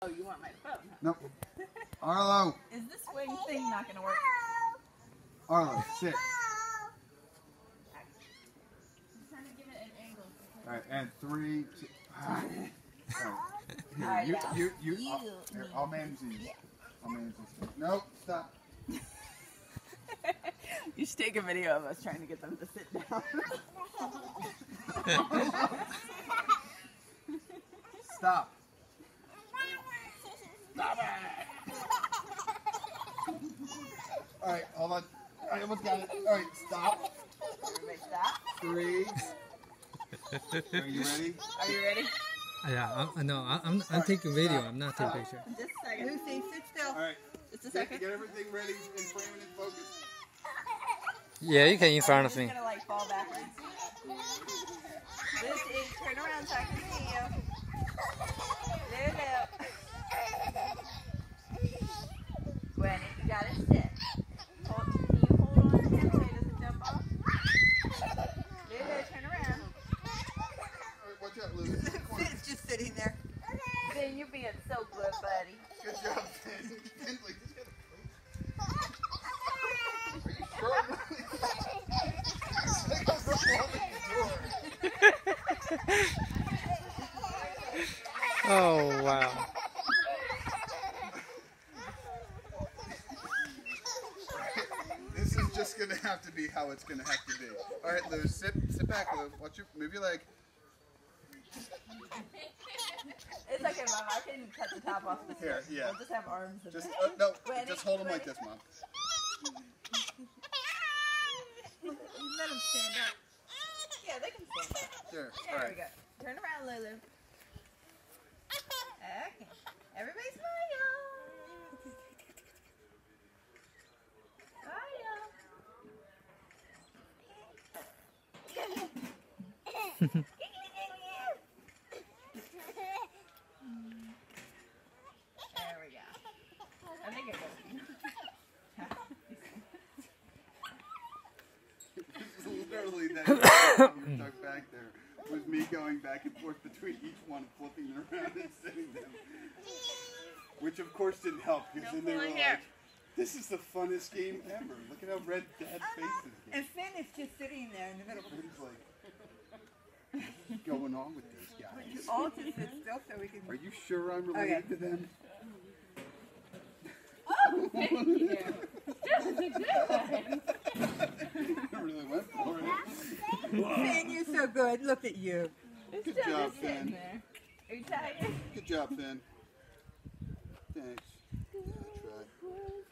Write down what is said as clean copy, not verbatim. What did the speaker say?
Oh, you want my phone? Huh? Nope. Arlo. Is this swing thing not going to work? Arlo, sit. I'm trying to give it an angle. All right, and 3, 2. All Alright, here, now. here, I'll manage these. I'll manage these. Nope, stop. You should take a video of us trying to get them to sit down. Stop. Stop it. All right, hold on. I almost got it. All right, stop. Everybody stop. 3. Are you ready? Are you ready? Yeah, I'm taking video. I'm not taking picture. Just a second. Lucy, sit still. All right. Just a second. Get everything ready and frame it in focus. Yeah, you can in front of me. I'm just gonna like fall backwards. Lucy, turn around so I can see you. Lulu. Gwenny, you gotta sit. Can you hold on to him so he doesn't jump off? Lulu, turn around. All right, watch out, Lulu. It's just sitting there. Finn, you're being so good, buddy. Good job, Finn. Finn, like, just get a plate. Are you sure? Take us up on the door. Oh, wow. This is just gonna have to be how it's gonna have to be. All right, Lou, sit back, Lou. Watch your, move your leg. It's okay, Mom. I can cut the top off the Here, yeah. We'll just have arms. Just no, just hold them like this, Mom. Let them stand up. Yeah, they can stand up. There, There all right. we go. Turn around, Lulu. Okay. Everybody smile. Smile. There we go. I think it goes. Literally that tuck back there was me going back and forth between each one, flipping them around and sitting them. Which of course didn't help because then they were like, this is the funnest game ever. Look at how red Dad's face is getting. And Finn is just sitting there in the middle. Finn's like, what's going on with these guys? All to sit still so we can... Are you sure I'm related to them? Oh, thank you. I really went for it. Finn, you're so good. Look at you. Good job, Finn. Are you tired? Good job, Finn. Thanks. I tried.